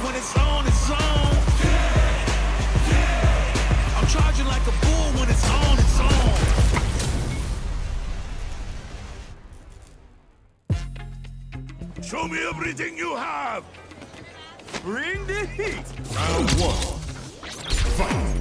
when it's on, it's on. I'm charging like a bull when it's on, it's on. Show me everything you have. Bring the heat. Round one. Fight.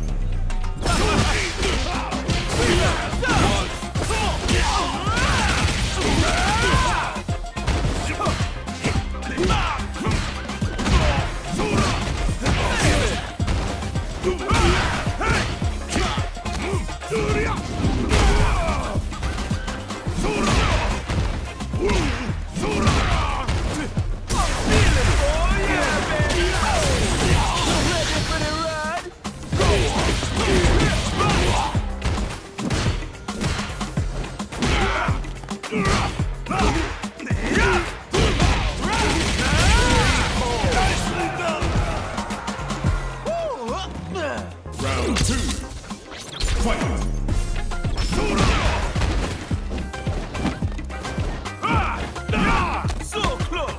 Round two. Fight. So close.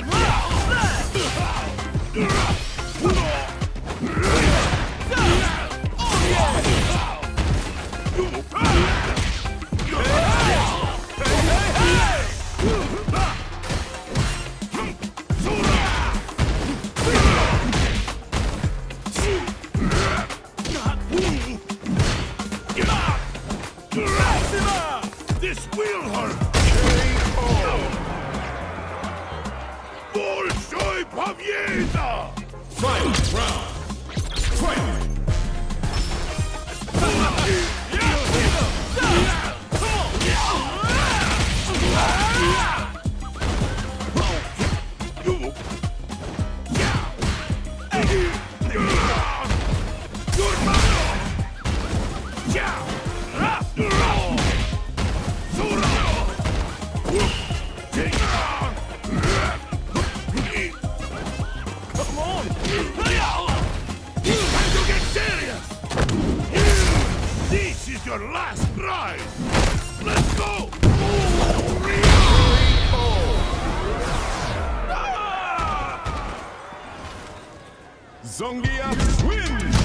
This will hurt. Большой победа! Final round. Fight. This is your last prize! Let's go! Zangief wins!